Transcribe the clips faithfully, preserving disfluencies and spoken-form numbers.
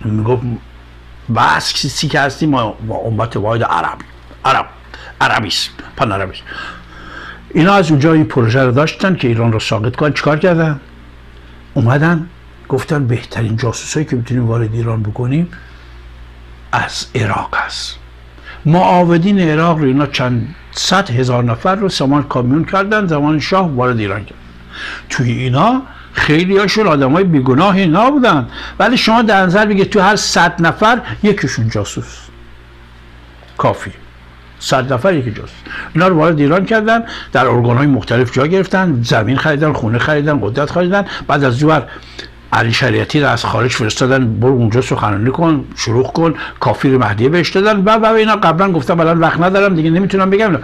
میگفت بس کسی که هستیم ما امت واحد عرب عرب عربیست پان عربیست. اینا از اونجا این پروژه رو داشتن که ایران رو ساقط کنن. چیکار کردن؟ اومدن گفتن بهترین جاسوسایی که میتونیم وارد ایران بکنیم از عراق هست. معاودین عراق رو اینا چند صد هزار نفر رو سامان کامیون کردن، زمان شاه وارد ایران کردن. توی اینا خیلی هاشون آدم های بیگناه اینا بودن، ولی شما در نظر بگید تو هر صد نفر یکیشون جاسوس کافی. صد نفر یکی جاسوس. اینا رو وارد ایران کردن، در ارگان های مختلف جا گرفتن، زمین خریدن، خونه خریدن، قدرت خریدن. بعد از جوار علی شریعتی رو از خارج فرستادن برو اونجا سخنرانی کن، شروع کن، کافی مهدیه بهش دادن. و و اینا قبلا گفتم الان وقت ندارم دیگه نمیتونم بگم.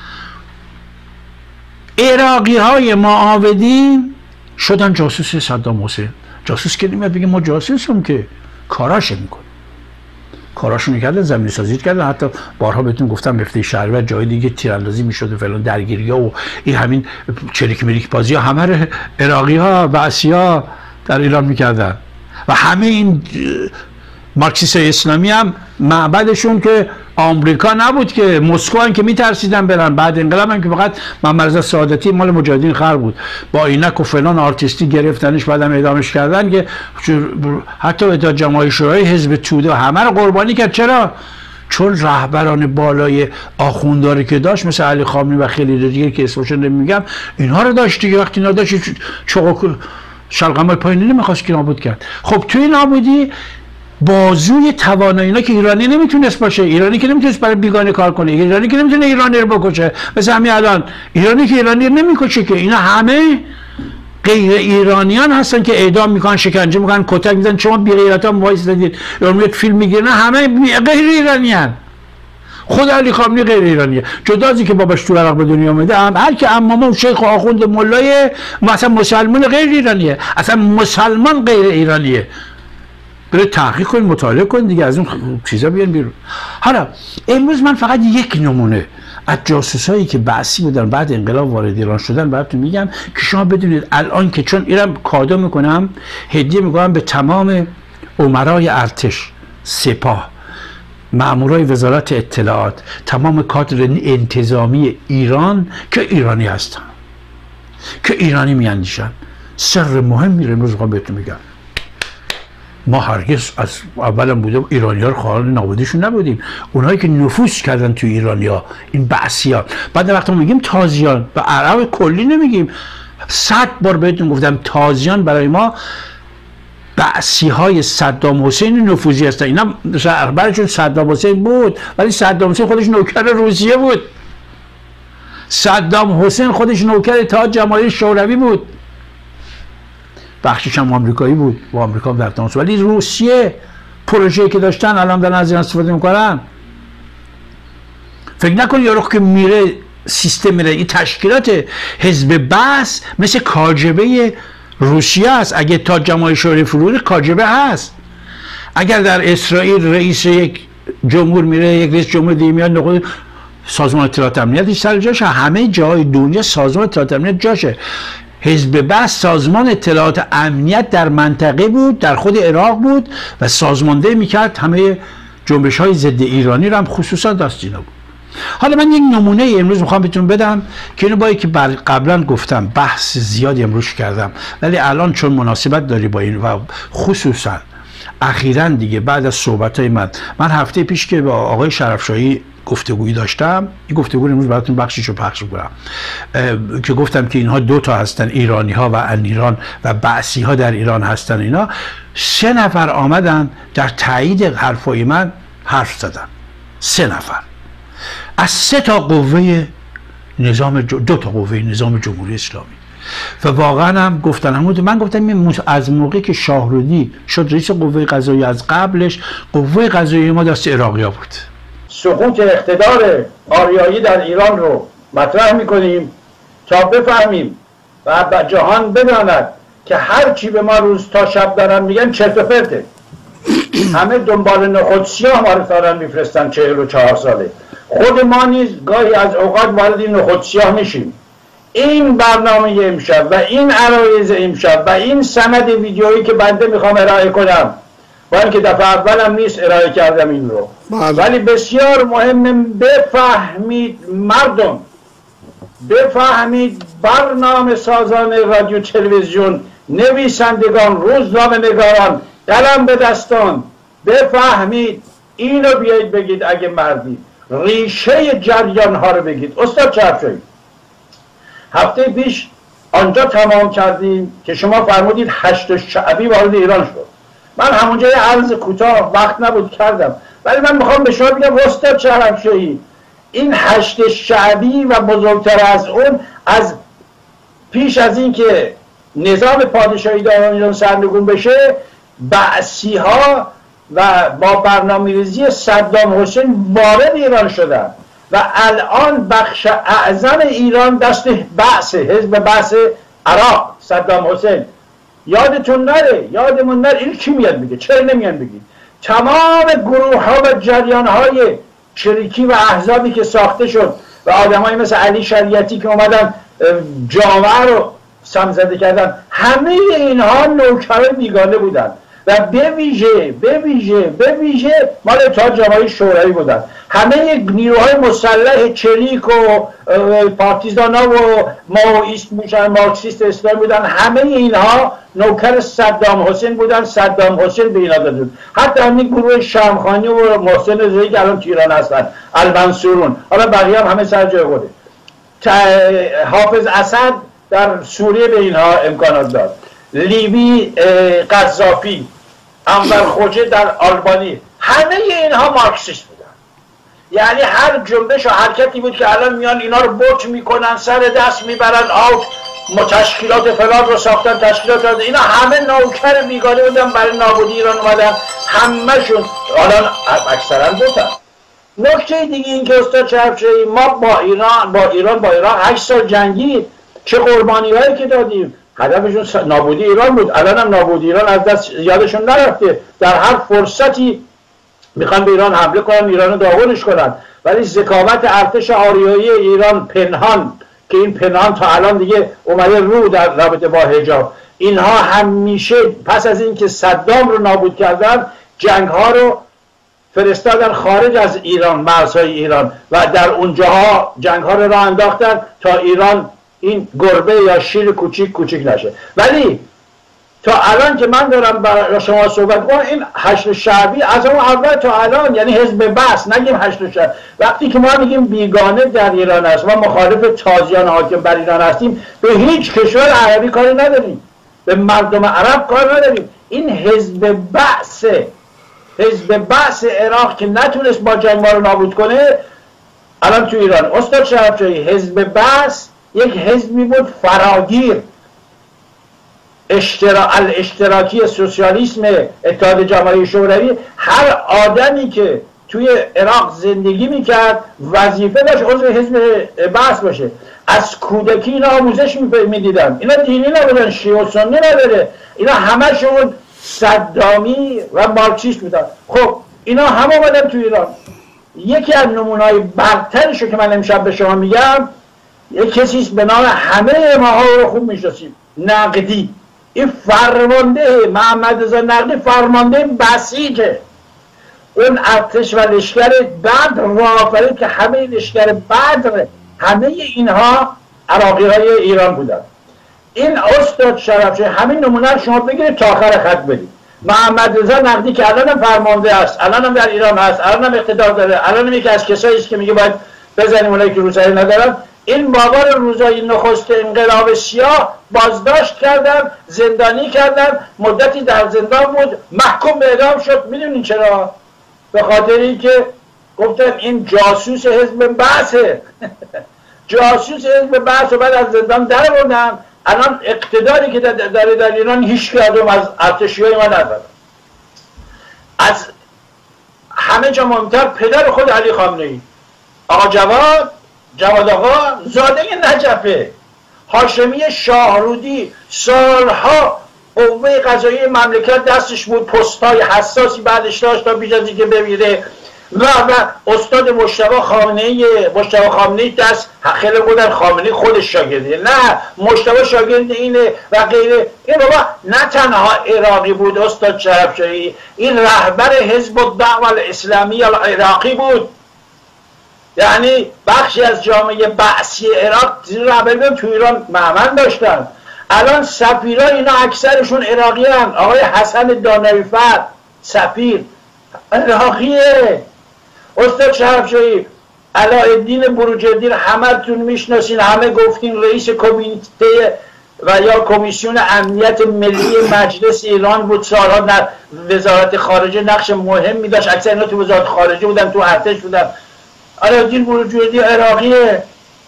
عراقی های معاودین شدن جاسوس صدام حسین. جاسوس که نمیاد بگه ما جاسوسیم، که کاراش میکنه، کاراشو میکردن، زمین سازی کردن. حتی بارها بهتون گفتم مفتی شهریور جای دیگه تیراندازی میشد و فلان درگیری‌ها و این همین چریک مریک بازی ها همه رو عراقی ها و آسیا در ایران میکردن. و همه این مارکسیست اسلامی هم معبدشون که آمریکا نبود، که مسکو هم که میترسیدن برن. بعد انقلاب هم که فقط محمد رضا سعادتی مال مجاهدین خلق بود، با عینک و فلان آرتیستی گرفتنش، بعدم اعدامش کردن. که حتی اتحاد جماهیر شورای حزب توده همه رو قربانی کرد. چرا؟ چون رهبران بالای آخونداری که داشت مثل علی خامنه‌ای و خیلی دیگه که اسمش نمیگم، اینها رو داشت دیگه. وقتی اینا داشت چوق شلغمای پایینی نمیخواست که نابود کرد. خب توی نابودی بازوی توانایی اینا که ایرانی نمیتونست باشه، ایرانی که نمیتونست برای بیگانه کار کنه، ایرانی که نمیتونه ایرانی رو بکشه. مثل همین الان ایرانی که ایرانی رو نمیکشه، که اینا همه غیر ایرانیان هستن که اعدام میکنن، شکنجه میکنن، کتک میزنن. شما بی غیرتا وایس دادید یا میاد فیلم میگیرن، همه غیر ایرانیان. خود علی خامنه‌ای غیر ایرانیه، جدا از اینکه باباش تو عراق به دنیا اومده. هم هر کی امام و شیخ و آخوند مولای مثلا مسلمان غیر ایرانیه، اصلا مسلمان غیر ایرانیه. برای تحقیق کنید، مطالعه کنید دیگه، از اون چیزا بیان بیرون. حالا امروز من فقط یک نمونه از جاسوسایی که بعثی بودن بعد انقلاب وارد ایران شدن براتون میگم که شما بدونید الان که چون اینم کادو میکنم، هدیه میکنم به تمام امرای ارتش، سپاه، مامورای وزارت اطلاعات، تمام کادر انتظامی ایران که ایرانی هستن، که ایرانی میاندیشن. سر مهم میره امروز میخوام بهتون میگم. ما هرگز از اولم بوده ایرانی ها رو خواهان نابودیشون نبودیم. اونهایی که نفوذ کردن تو ایرانی ها، این بعثیان. بعد وقتی میگیم تازیان و عرب کلی نمیگیم. صد بار بهتون گفتم تازیان برای ما بعثی های صدام حسین نفوذی هستن. اینا رهبرشون صدام حسین بود، ولی صدام حسین خودش نوکر روسیه بود. صدام حسین خودش نوکر اتحاد جماهیر شوروی بود، بخشش هم آمریکایی بود، با آمریکا هم در تماس. ولی روسیه پروژه‌ای که داشتن الان دارن از این استفاده میکنن. فکر نکن یارو که میره سیستم میره. این تشکیلات حزب بعث مثل کاجبه روسیه است. اگه تا جماهیر شوروی فرود کاجبه هست. اگر در اسرائیل رئیس یک جمهور میره، یک رئیس جمهور دیگه میاد، نخود سازمان اطلاعات امنیتی سر جاشه. همه جای دنیا سازمان اطلاعات امنیت جاشه. حزب بعث سازمان اطلاعات امنیت در منطقه بود، در خود عراق بود و سازمانده میکرد همه جنبش های ضد ایرانی رو هم خصوصا دست اینا بود. حالا من یک نمونه امروز میخوام بهتون بدم که اینو با که قبلا گفتم بحث زیادی امروز کردم، ولی الان چون مناسبت داری با این و خصوصا اخیراً دیگه بعد از صحبت‌های من من هفته پیش که با آقای شرفشاهی گفتگویی داشتم، این گفتگو امروز براتون بخشیشو پخش می‌کنم که گفتم که اینها دو تا هستن، ایرانی ها و ان ایران و بعثی ها در ایران هستن. اینا سه نفر آمدن در تایید حرفای من حرف زدن. سه نفر از سه تا قوه نظام ج... دو تا قوه نظام جمهوری اسلامی. و واقعا هم گفتن همون من گفتم از موقعی که شاهرودی شد رئیس قوه قضاییه، از قبلش قوه قضاییه ما دست عراقی‌ها بود. سقوط اقتدار آریایی در ایران رو مطرح میکنیم تا بفهمیم و جهان بداند که هر چی به ما روز تا شب دارن میگن چرت و پرته. همه دنبال نخود سیاه ما رو دارن میفرستن چهل و چهار ساله. خود ما نیز گاهی از اوقات وارد این نخود سیاه میشیم. این برنامه امشب و این عرایض امشب و این سند ویدیویی که بنده میخوام ارائه کنم با اینکه دفعه اولم نیست ارائه کردم این رو. بله. ولی بسیار مهمه بفهمید مردم، بفهمید برنامه سازان رادیو تلویزیون، نویسندگان، روزنامه نگاران، قلم به دستان، بفهمید اینو بیایید بگید اگه مردید، ریشه جریان ها رو بگید. استاد چرفشاهی، هفته پیش آنجا تمام کردیم که شما فرمودید هشت شعبی وارد ایران شد. من همونجا یه عرض کوتاه، وقت نبود کردم، ولی من میخوام به شما بگم استاد چرفشاهی، این هشت شعبی و بزرگتر از اون، از پیش از این که نظام پادشاهی در ایران سرنگون بشه، بعثی ها و با برنامه‌ریزی صدام حسین وارد ایران شدن و الان بخش اعظم ایران دست بعث، حزب بعث عراق، صدام حسین. یادتون نره، یادمون نره، این کی میاد بگه؟ چرا نمیان بگید؟ تمام گروه ها و جریان های شریکی و احزابی که ساخته شد و آدمایی مثل علی شریعتی که اومدن جامعه رو سمزده کردن، همه اینها نوکر بیگانه بودن و به ویژه به ویژه به ویژه مال اتحاد جماهیر شوروی بودن. همه نیروهای مسلح چریک و پارتیزانا و ماویست مارکسیست اسلام بودن. همه اینها نوکر صدام حسین بودن. صدام حسین به اینا داده بود. حتی همین گروه شمخانی و محسن رضایی که الان تو ایران هستن، المنصورون، حالا بقیه هم همه سر جای خوده. حافظ اسد در سوریه به اینها امکانات داد. لیبی قذافی، انور خوجه در آلبانی، همه اینها مارکسیست بودن. یعنی هر جنبش و حرکتی بود که الان میان اینا رو بوت میکنن، سر دست میبرن، آوت تشکیلات فلان رو ساختن، تشکیلات رو، اینا همه نوکر بیگانه بودن، برای نابودی ایران اومدن. همهشون الان اکثرا بودن. نکته دیگه این که استاد چرفشاهی، ما با ایران با ایران با ایران هشت سال جنگید، چه قربانی هایی که دادیم. هدفشون نابودی ایران بود. الان هم نابودی ایران از دست یادشون نرفته. در هر فرصتی میخوان به ایران حمله کنن، ایران رو داغونش کنن. ولی ذکاوت ارتش آریایی ایران پنهان، که این پنهان تا الان دیگه اومده رو در رابطه با حجاب، اینها همیشه پس از اینکه صدام رو نابود کردن، جنگ ها رو فرستادن خارج از ایران، مرزهای ایران، و در اونجاها جنگ ها رو راه انداختن تا ایران این گربه یا شیر کوچیک کوچیک نشه. ولی تا الان که من دارم با شما صحبت کنم، این هشت شعبی از اون اول تا الان، یعنی حزب بعث، نگیم هشت شعبی. وقتی که ما میگیم بیگانه در ایران است، ما مخالف تازیان حاکم بر ایران هستیم، به هیچ کشور عربی کاری نداریم، به مردم عرب کار نداریم. این حزب بعث، حزب بعث عراق که نتونست با جنگ ما رو نابود کنه، الان تو ایران. استاد چرفشاهی، حزب بعث یک حزبی بود فراگیر، اشترا... الاشتراکی سوسیالیسم اتحاد جماهیر شوروی. هر آدمی که توی عراق زندگی میکرد وظیفه داشت عضو حزب بعث باشه. از کودکی اینا آموزش میدیدن. اینا دینی نبودن، شیعه و سنی نداره، اینا همشون صدامی و مارکسیست بودن. خب اینا همه آمدن تو ایران. یکی از نمونه‌های برترشو که من امشب به شما میگم، یک کسیست به نام، همه ماها رو خوب میشناسیم، نقدی. این فرمانده، محمد رضا نقدی فرمانده بسیجه، اون ارتش و لشکر بدر راه آفرید که همه لشکر بدر، همه اینها عراقی های ایران بودن. این استاد چرفشاهی، همین نمونه شما بگیرید تا آخر خط برید. محمد رضا نقدی که الان هم فرمانده است، الان هم در ایران هست، الان هم اقتدار داره، الان هم یکی از کسایی است که میگه باید بزنیم اونایی که روسری ندارن. این بابا رو روزای نخست انقلاب سیاه بازداشت کردن، زندانی کردن، مدتی در زندان بود، محکوم به اعدام شد. میدونین چرا؟ به خاطر اینکه گفتن این جاسوس حزب بعثه. جاسوس حزب بعث رو بعد از زندان در بردن. الان اقتداری که داره در ایران هیچ کدوم از ارتشی‌های ما نداره. از همه جا مهمتر پدر خود علی خامنه‌ای، آقا جواد جواد آقا زاده نجفه، هاشمی شاهرودی، سالها قوه قضایی مملکت دستش بود، پست‌های حساسی بعدش داشت تا بیش از اینکه بمیره، و و استاد مجتبی خامنه‌ای مجتبی خامنه‌ای دست خیلی بودن خامنه‌ای خودش شاگرده، نه مجتبی شاگرد اینه و غیره. این بابا نه تنها عراقی بود استاد شرفشاهی، این رهبر حزب الدعوه الاسلامی العراقی بود، یعنی بخشی از جامعه بعثی عراق زیر رهبری تو ایران معمل داشتن. الان سفیرا اینا اکثرشون عراقی هستند. آقای حسن دانویفر سفیر عراقیه. استاد شرفشاهی، علاءالدین بروجردی رو همتون میشناسین، همه گفتین رئیس کمیته و یا کمیسیون امنیت ملی مجلس ایران بود، سالها در وزارت خارجه نقش مهمی داشت، اکثر اینا تو وزارت خارجه بودن، تو ارتش بودن. علاءالدین بروجردی عراقیه.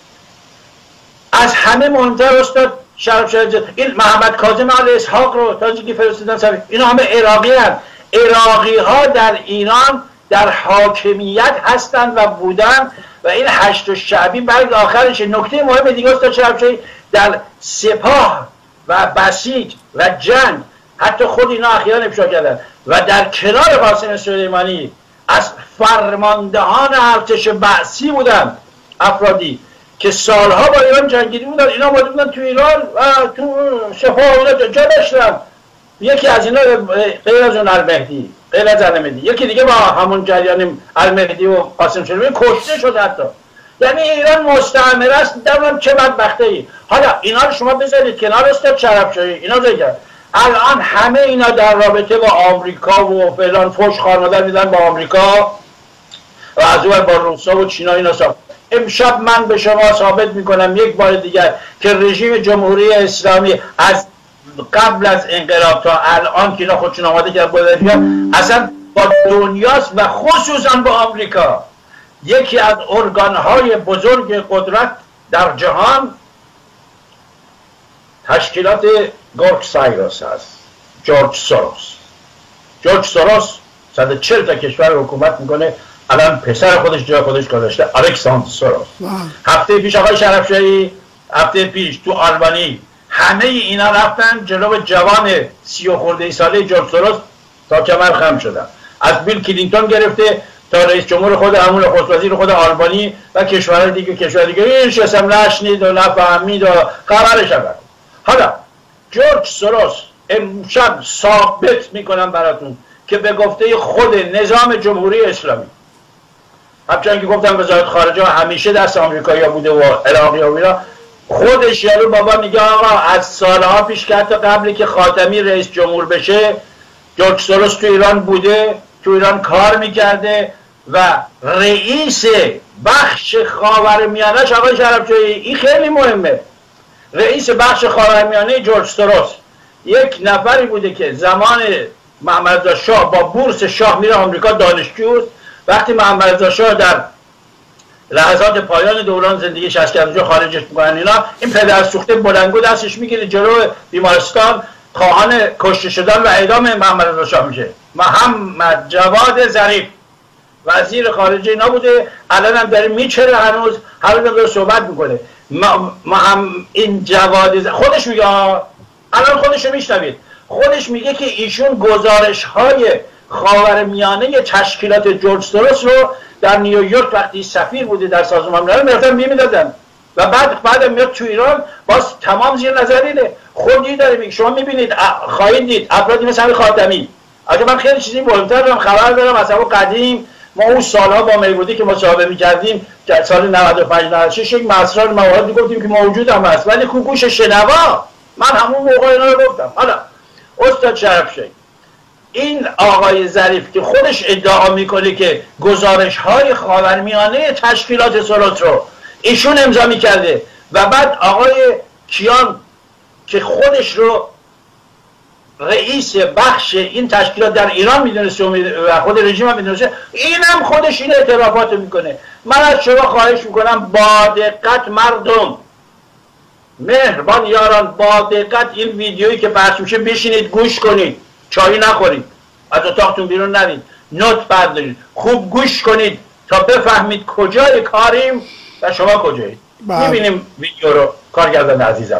از همه مهمتر استاد شرفشاهی این محمد کاظم علی اسحاق رو تاجیکی فرستادن سفیر، اینا همه عراقی هستند. عراقی ها در ایران در حاکمیت هستند و بودن و این هشت شعبی بعد آخرش. نکته مهم دیگه استاد شرفشاهی، در سپاه و بسیج و جنگ حتی خود اینا اخیرا افشا کردن و در کنار قاسم سلیمانی از فرماندهان ارتش بعثی بودن افرادی که سالها با ایران جنگیدی بودن. اینا اومده بودن تو ایران و تو سپاه جا داشتن. یکی از اینا غیر از اون المهدی، غیر از المهدی یکی دیگه با همون جریان المهدی و قاسم سلیمانی کشته شد حتی. یعنی ایران مستعمره است. درم چه بدبخته ای. حالا اینا رو شما بذارید کنار استاد شرفشاهی، اینا دیگه الان همه اینا در رابطه با آمریکا و فلان فوش خانواده میدن با آمریکا و از اون با روسا و چینا اینا ساخت. امشب من به شما ثابت میکنم یک بار دیگر که رژیم جمهوری اسلامی از قبل از انقلاب تا الان که اینا خودشون آماده کرد بودن اصلا با دنیاست و خصوصا با آمریکا یکی از ارگانهای بزرگ قدرت در جهان تشکیلات گورگ سایروس هست. جورج سوروس. جورج سوروس صد و چهل تا کشور حکومت میکنه. الان پسر خودش جای خودش گذاشته، الکساندر سوروس. هفته پیش آقای شرفشاهی، هفته پیش تو آلبانی همه اینا رفتن جلو جوان سی و خورده ساله جورج سوروس تا کمر خم شدن. از بیل کلینتون گرفته تا رئیس جمهور خود همون نخست وزیر خود آلبانی و کشورهای دیگه کشور دیگه هیچ اسم نشنید و نفهمید و خبرش نبود. حالا جورج سوروس امشب ثابت میکنم براتون که به گفته خود نظام جمهوری اسلامی، همچنان که گفتم وزارت خارجه همیشه دست آمریکایی‌ها بوده و عراقی‌ها و اینا، خودش یارو بابا میگه آقا از سالها پیش که حتی قبلی که خاتمی رئیس جمهور بشه جورج سوروس تو ایران بوده، تو ایران کار میکرده و رئیس بخش خاورمیانه آقای شرفشاهی، این خیلی مهمه، رئیس بخش خاورمیانه جورج سوروس یک نفری بوده که زمان محمد رضا شاه با بورس شاه میره آمریکا دانشجوست. وقتی محمد رضا شاه در لحظات پایان دوران زندگیش از کشور خارجش میکنن اینا، این پدر سوخته بلندگو دستش میگیره جلو بیمارستان، خواهان کشته شدن و اعدام محمد رضا شاه میشه. محمد جواد ظریف وزیر خارجه اینا بوده، الان هم داره میچره، هنوز هر داره صحبت میکنه. ما هم این جواد خودش میگه، الان خودش رو میشنوید، خودش میگه که ایشون گزارش های خاورمیانه تشکیلات جورج سوروس رو در نیویورک وقتی سفیر بوده در سازمان ملل میرفتن میمیدادن و بعد بعد میاد تو ایران باز تمام زیر نظریه. خودی داره میگه، شما میبینید خواهید دید افرادی مثل خاتمی. اگه من خیلی چیزی مهمتر دارم خبر دارم از اون قدیم، ما اون سالها با میبودی که مصاحبه میکردیم که سال نود و پنج نود و شش یک مسائل موارد میگفتیم که موجود هم هست ولی کوکوش شنوا، من همون موقع اینا رو گفتم. حالا استاد شرفشاهی، این آقای ظریف که خودش ادعا میکنه که گزارش های خاورمیانه تشکیلات سوروس رو ایشون امضا میکرده و بعد آقای کیان که خودش رو رئیس بخش این تشکیلات در ایران میدونسته و خود رژیم هم میدونسته، این هم خودش این اعترافات رو میکنه. من از شما خواهش میکنم با دقت مردم، مهربان یاران، با دقت این ویدیویی که پخش میشه بشینید گوش کنید، چایی نخورید، از اتاقتون بیرون نرید، نوت بردارید، خوب گوش کنید تا بفهمید کجای کاریم و شما کجایید. میبینیم ویدیو رو کارگردان عزیزم.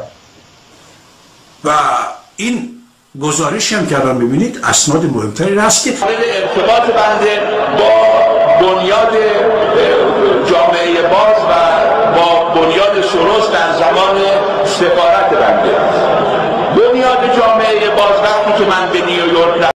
و این گزارشی هم که الان میبینید اسناد مهمتری هست که ارتباط بنده با بنیاد جامعه باز و با بنیاد سروش در زمان سفارت بنده. بنیاد جامعه باز وقتی که من به نیویورک